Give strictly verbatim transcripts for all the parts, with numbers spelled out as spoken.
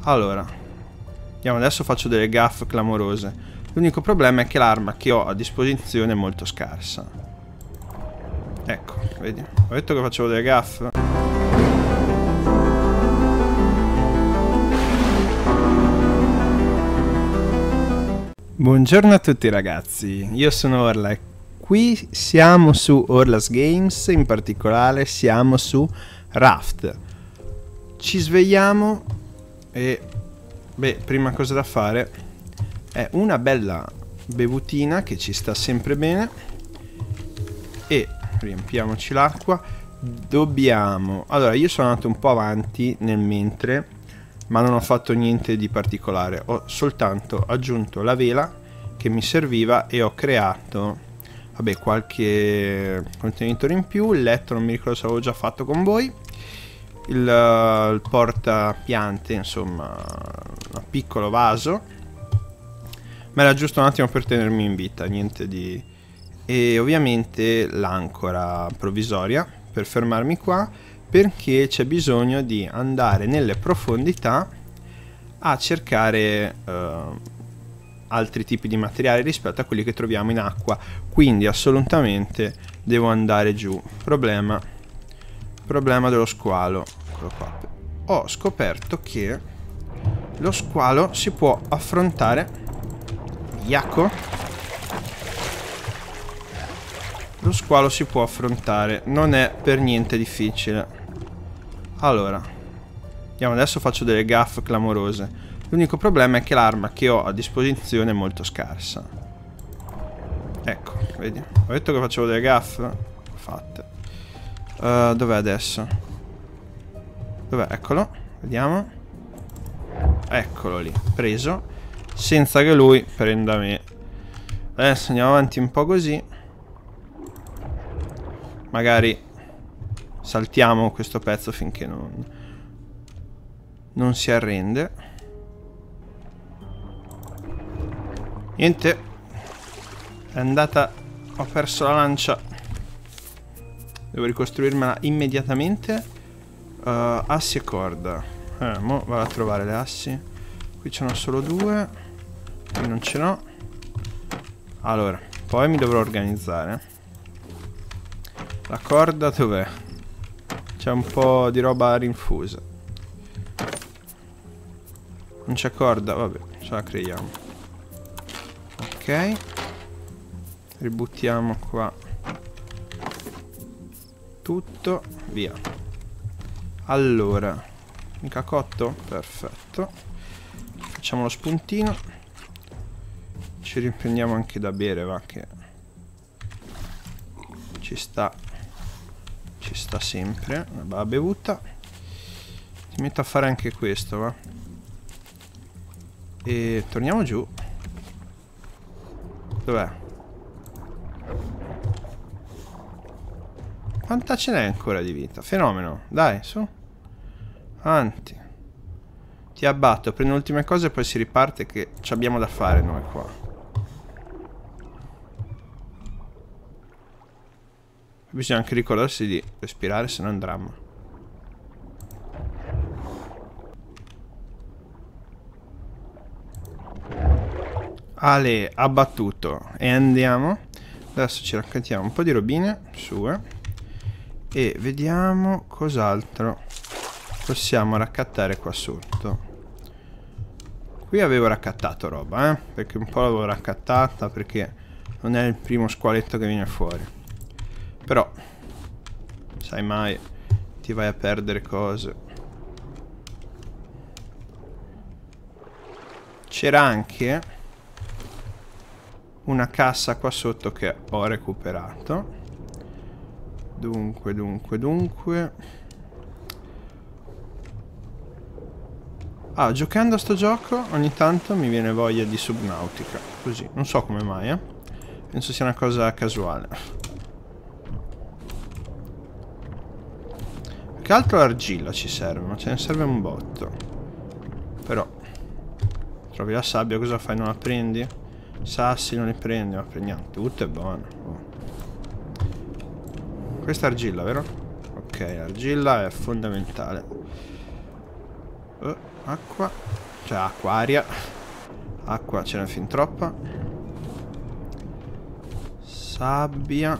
Allora, andiamo, adesso faccio delle gaffe clamorose. L'unico problema è che l'arma che ho a disposizione è molto scarsa. Ecco, vedi? Ho detto che facevo delle gaffe. Buongiorno a tutti ragazzi, io sono Orla e qui siamo su Orlas Games, in particolare siamo su Raft. Ci svegliamo e, beh, prima cosa da fare è una bella bevutina che ci sta sempre bene e riempiamoci l'acqua. Dobbiamo... Allora, io sono andato un po' avanti nel mentre, ma non ho fatto niente di particolare, ho soltanto aggiunto la vela che mi serviva e ho creato, vabbè, qualche contenitore in più. Il letto non mi ricordo se avevo già fatto con voi, il, il portapiante, insomma un piccolo vaso, ma era giusto un attimo per tenermi in vita, niente di... E ovviamente l'ancora provvisoria per fermarmi qua, perché c'è bisogno di andare nelle profondità a cercare uh, altri tipi di materiali rispetto a quelli che troviamo in acqua, quindi assolutamente devo andare giù. Problema problema dello squalo. Eccolo qua. Ho scoperto che lo squalo si può affrontare. Iacco. Lo squalo si può affrontare, non è per niente difficile. Allora, andiamo, adesso faccio delle gaffe clamorose. L'unico problema è che l'arma che ho a disposizione è molto scarsa. Ecco, vedi? Ho detto che facevo delle gaffe. Fatte. Uh, dov'è adesso? Dov'è? Eccolo. Vediamo. Eccolo lì. Preso. Senza che lui prenda me. Adesso andiamo avanti un po' così. Magari saltiamo questo pezzo finché non, non si arrende. Niente. È andata. Ho perso la lancia. Devo ricostruirmela immediatamente. uh, Assi e corda. Eh, mo vado a trovare le assi. Qui ce n'ho solo due. Qui non ce n'ho. Allora, poi mi dovrò organizzare. La corda dov'è? C'è un po' di roba rinfusa. Non c'è corda, vabbè, ce la creiamo. Ok. Ributtiamo qua tutto, via. Allora, mica cotto? Perfetto. Facciamo lo spuntino. Ci riprendiamo anche da bere, va, che ci sta. Ci sta sempre una bella bevuta. Ti metto a fare anche questo, va. E torniamo giù. Dov'è? Quanta ce n'è ancora di vita? Fenomeno. Dai, su. Avanti. Ti abbatto, prendo le ultime cose e poi si riparte, che ci abbiamo da fare noi qua. Bisogna anche ricordarsi di respirare, se no è un dramma. Ale, abbattuto. E andiamo. Adesso ci raccontiamo un po' di robine sue. E vediamo cos'altro possiamo raccattare qua sotto. Qui avevo raccattato roba, eh. Perché un po' l'avevo raccattata, perché non è il primo squaletto che viene fuori. Però, sai mai, ti vai a perdere cose. C'era anche una cassa qua sotto che ho recuperato. Dunque, dunque, dunque. Ah, giocando a sto gioco ogni tanto mi viene voglia di Subnautica. Così, non so come mai, eh. Penso sia una cosa casuale. Che altro l'argilla ci serve, ma ce ne serve un botto. Però trovi la sabbia, cosa fai? Non la prendi? Sassi non li prendi, ma prendiamo tutto, è buono. Oh. Questa è argilla, vero? Ok, l'argilla è fondamentale. Oh, acqua, cioè acquaria. Acqua ce n'è fin troppa. Sabbia.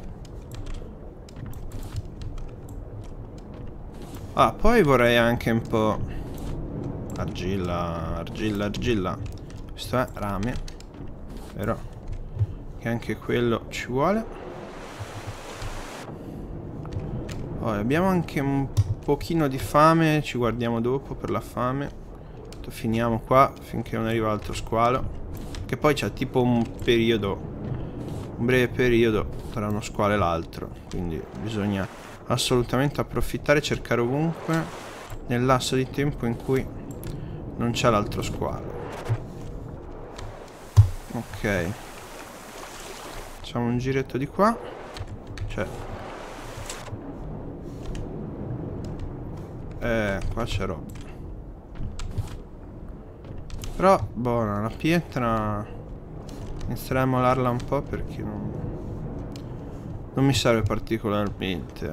Ah, poi vorrei anche un po' argilla, argilla, argilla. Questo è rame, vero? Che anche quello ci vuole. Poi abbiamo anche un pochino di fame, ci guardiamo dopo per la fame. Finiamo qua finché non arriva l'altro squalo, che poi c'è tipo un periodo, un breve periodo tra uno squalo e l'altro, quindi bisogna assolutamente approfittare e cercare ovunque nel lasso di tempo in cui non c'è l'altro squalo. Ok, facciamo un giretto di qua, cioè eh qua c'è roba. Però, buona, la pietra inizierei a molarla un po' perché non, non mi serve particolarmente.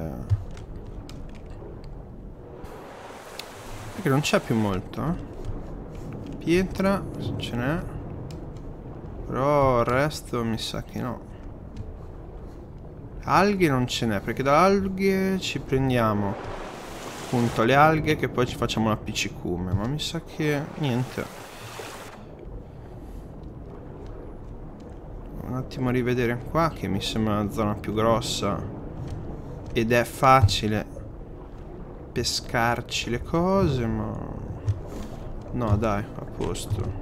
Perché non c'è più molto, eh? Pietra, ce n'è. Però il resto mi sa che no. Alghe non ce n'è, perché da alghe ci prendiamo appunto le alghe che poi ci facciamo l'appiccicume. Ma mi sa che niente. Un attimo a rivedere qua, che mi sembra una zona più grossa ed è facile pescarci le cose, ma no, dai, a posto.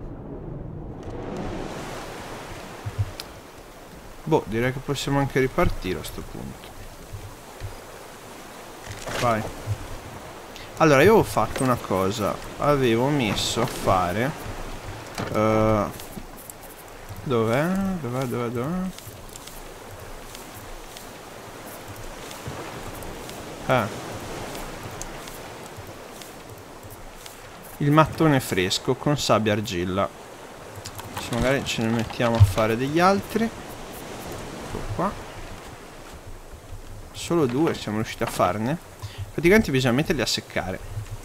Boh, direi che possiamo anche ripartire a sto punto. Vai. Allora, io ho fatto una cosa. Avevo messo a fare uh, Dov'è? Dov'è? Dov'è? Dov'è? Ah. Il mattone fresco con sabbia e argilla. Se magari ce ne mettiamo a fare degli altri. Ecco qua. Solo due siamo riusciti a farne. Praticamente bisogna metterli a seccare.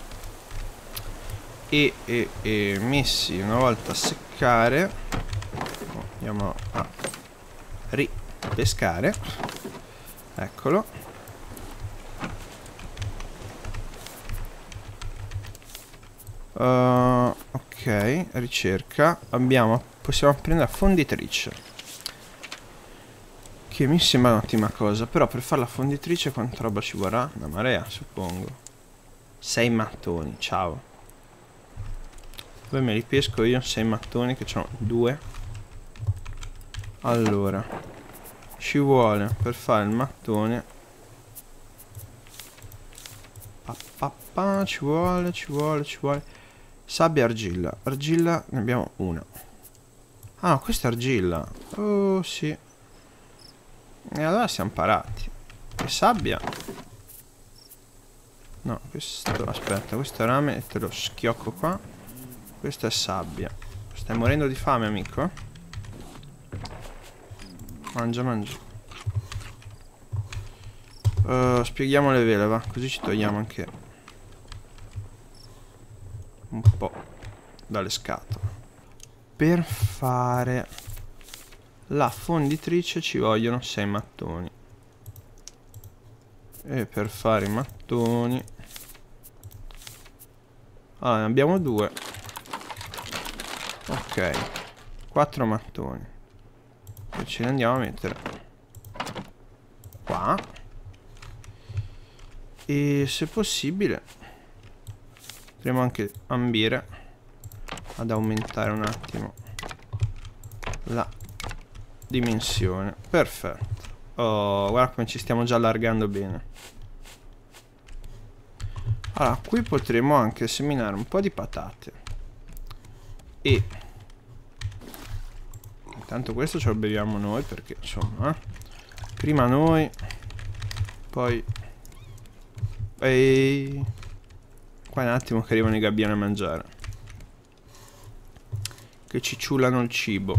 E, e, e messi una volta a seccare, andiamo a ripescare. Eccolo. Uh, ok, ricerca. Abbiamo, possiamo prendere la fonditrice, che mi sembra un'ottima cosa. Però per fare la fonditrice quanta roba ci vorrà? Una marea, suppongo. Sei mattoni, ciao. Dove me li pesco io? Sei mattoni, che c'ho due. Allora, ci vuole per fare il mattone. Pa, pa, pa, ci vuole, ci vuole, ci vuole. Sabbia e argilla. Argilla ne abbiamo una. Ah no, questa è argilla. Oh sì. E allora siamo parati. E sabbia? No, questo, aspetta, questo è rame e te lo schiocco qua. Questa è sabbia. Stai morendo di fame, amico? Mangia, mangia. Uh, spieghiamo le vele, va. Così ci togliamo anche un po' dalle scatole. Per fare la fonditrice ci vogliono sei mattoni. E per fare i mattoni, ah, ne abbiamo due. Ok, quattro mattoni. E ce ne andiamo a mettere qua. E se possibile potremo anche ambire ad aumentare un attimo la dimensione. Perfetto. Oh, guarda come ci stiamo già allargando bene. Allora, qui potremo anche seminare un po' di patate. E intanto questo ce lo beviamo noi, perché insomma eh? Prima noi, poi e qua un attimo che arrivano i gabbiani a mangiare, che ci ciullano il cibo.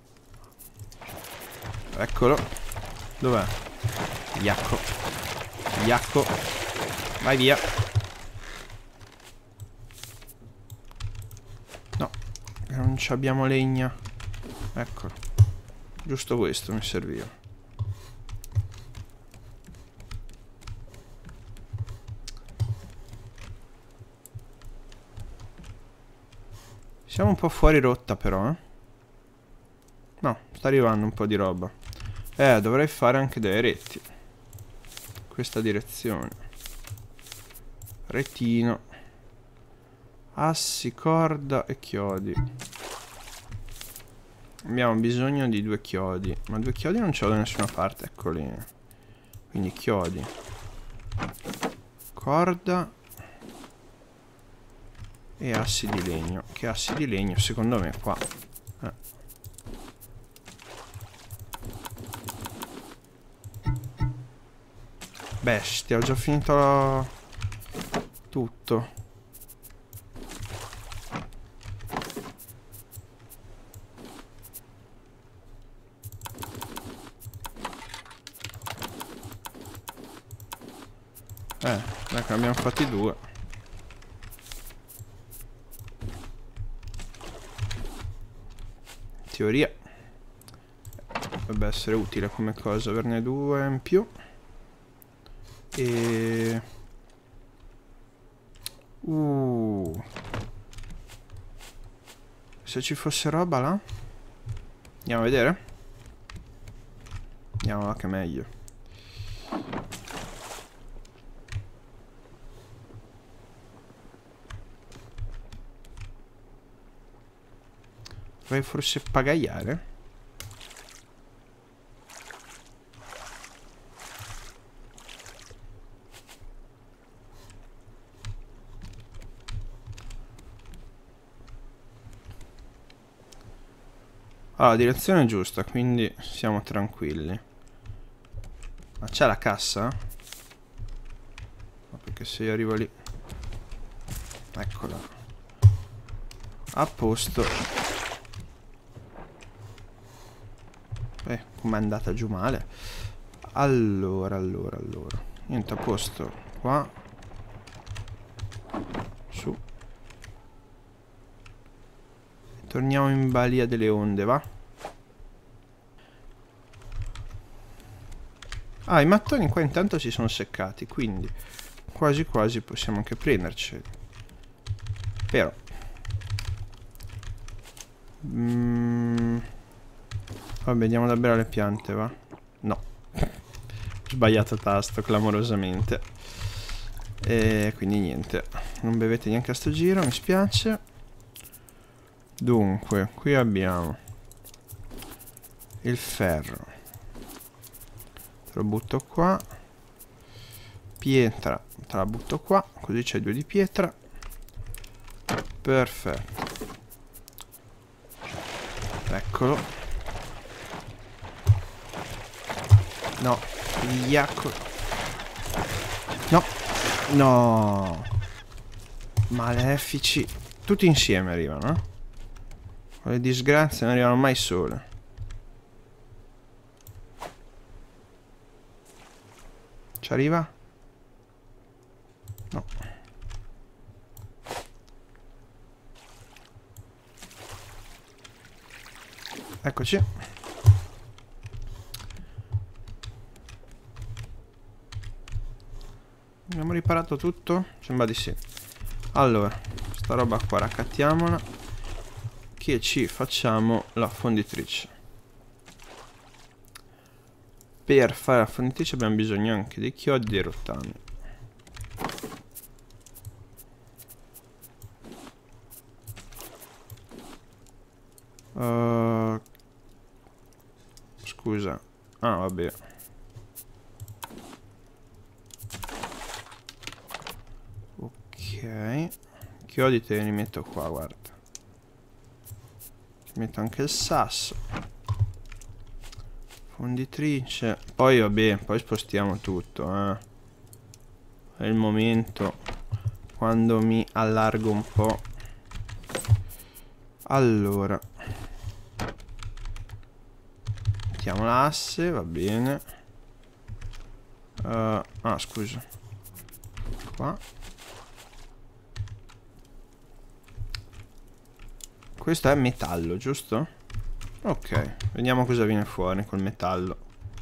Eccolo. Dov'è? Iacco. Iacco. Vai via. No, non ci abbiamo legna. Eccolo. Giusto questo mi serviva. Siamo un po' fuori rotta però, eh. No, sta arrivando un po' di roba. Eh, dovrei fare anche dei reti. Questa direzione. Retino. Assi, corda e chiodi. Abbiamo bisogno di due chiodi. Ma due chiodi non ce l'ho da nessuna parte, eccoli. Quindi chiodi. Corda. E assi di legno. Che assi di legno secondo me qua. Eh. Bestia, ho già finito la... tutto. Eh, ecco, ne abbiamo fatti due. In teoria dovrebbe essere utile come cosa averne due in più. E... Uh. Se ci fosse roba là. Andiamo a vedere. Andiamo là che è meglio. Dovrei forse pagaiare. Allora, la direzione è giusta, quindi siamo tranquilli. Ma c'è la cassa? No, perché se io arrivo lì... Eccola. A posto. Eh, com'è andata giù male. Allora, allora, allora. Niente, a posto. Qua. Su. Torniamo in balia delle onde, va? Ah, i mattoni qua intanto si sono seccati, quindi quasi quasi possiamo anche prenderceli. Però mm, vabbè, diamo da bere alle piante, va? No. Ho sbagliato tasto clamorosamente. E quindi niente. Non bevete neanche a sto giro, mi spiace. Dunque, qui abbiamo il ferro. Te lo butto qua. Pietra, te la butto qua. Così c'è due di pietra. Perfetto. Eccolo. No, vigliacco. No, no. Malefici. Tutti insieme arrivano, eh? Le disgrazie non arrivano mai sole. Ci arriva? No. Eccoci. Abbiamo riparato tutto? Sembra di sì. Allora, sta roba qua raccattiamola. Che ci facciamo la fonditrice. Per fare la fonditrice abbiamo bisogno anche dei chiodi e dei rottami. Uh, scusa. Ah, vabbè. Ok. Chiodi te li metto qua, guarda. Metto anche il sasso. Fonditrice. Poi vabbè, poi spostiamo tutto, eh. È il momento quando mi allargo un po'. Allora, mettiamo l'asse, va bene. Uh, ah, scusa. Qua. Questo è metallo, giusto? Ok, vediamo cosa viene fuori col metallo.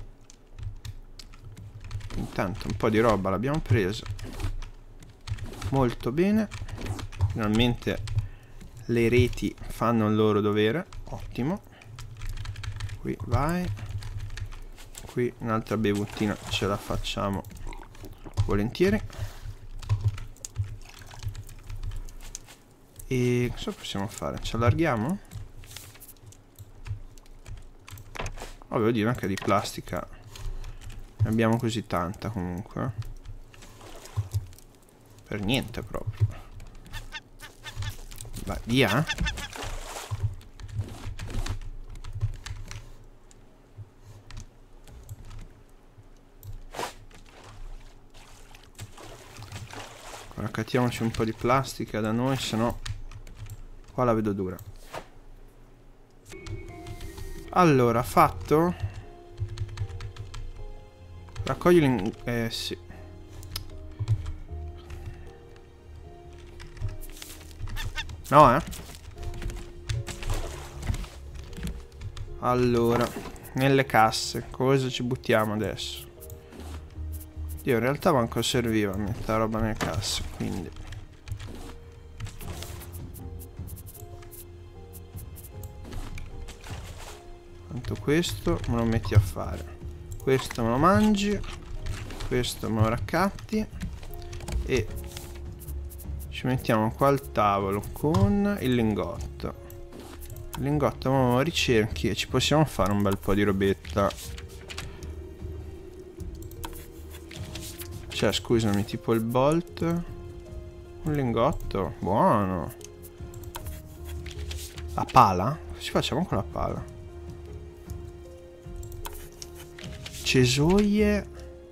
Intanto un po' di roba l'abbiamo presa. Molto bene. Finalmente le reti fanno il loro dovere. Ottimo. Qui vai. Qui un'altra bevuttina ce la facciamo volentieri. E cosa possiamo fare? Ci allarghiamo? Oh, devo dire anche di plastica ne abbiamo così tanta comunque. Per niente proprio. Vai, via. Raccattiamoci un po' di plastica da noi, se no qua la vedo dura. Allora, fatto. Raccogli l'in... Eh sì. No, eh. Allora, nelle casse, cosa ci buttiamo adesso? Io in realtà manco serviva mettere roba nelle casse, quindi... Tanto questo me lo metti a fare. Questo me lo mangi. Questo me lo raccatti. E ci mettiamo qua al tavolo con il lingotto. Il lingotto me lo ricerchi e ci possiamo fare un bel po' di robetta. Cioè, scusami, tipo il bolt. Un lingotto. Buono. La pala? Cosa ci facciamo con la pala? Cesoie.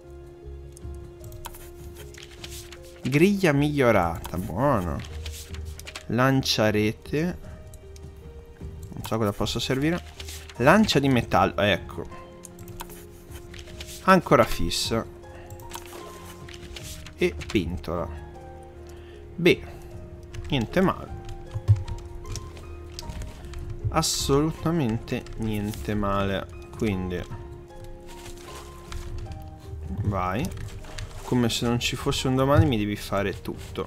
Griglia migliorata. Buono. Lanciarete. Non so cosa possa servire. Lancia di metallo. Ecco. Ancora fissa. E pentola. Beh, niente male. Assolutamente niente male. Quindi vai. Come se non ci fosse un domani mi devi fare tutto.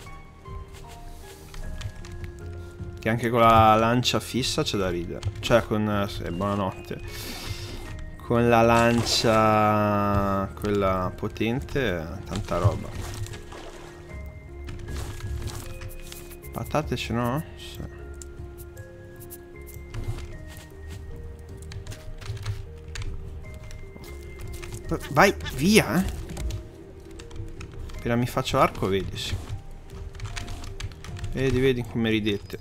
Che anche con la lancia fissa c'è da ridere. Cioè con... Eh, buonanotte. Con la lancia... quella potente, tanta roba. Patate ce n'ho? Sì. Vai, via, eh. Appena mi faccio l'arco, vedi, sì. Vedi, vedi come ridete.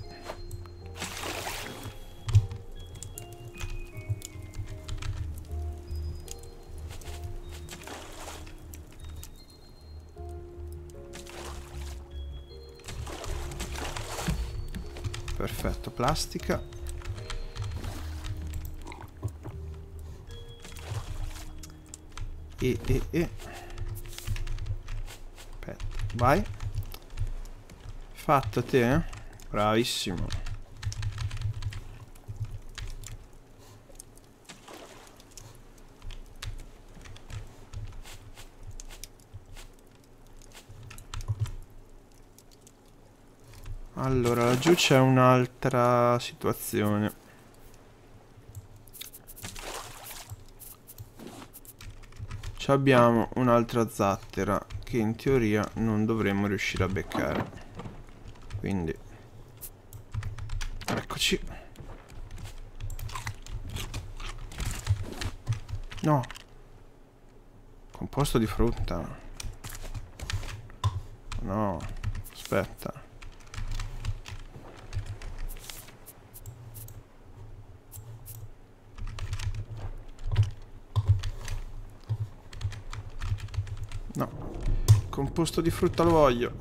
Perfetto, plastica. E, e, e. Aspetta, vai. Fatto te, eh? Bravissimo. Allora, laggiù c'è un'altra situazione. Ci abbiamo un'altra zattera che in teoria non dovremmo riuscire a beccare. Quindi eccoci. No. Composto di frutta. No. Aspetta. No, composto di frutta lo voglio.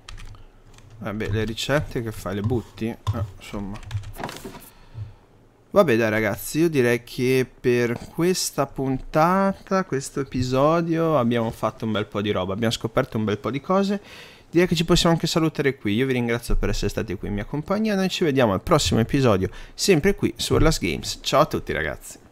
Vabbè, le ricette che fai? Le butti? Eh, insomma. Vabbè dai ragazzi, io direi che per questa puntata, questo episodio abbiamo fatto un bel po' di roba, abbiamo scoperto un bel po' di cose. Direi che ci possiamo anche salutare qui. Io vi ringrazio per essere stati qui in mia compagnia. Noi ci vediamo al prossimo episodio, sempre qui su Orlas Games. Ciao a tutti ragazzi.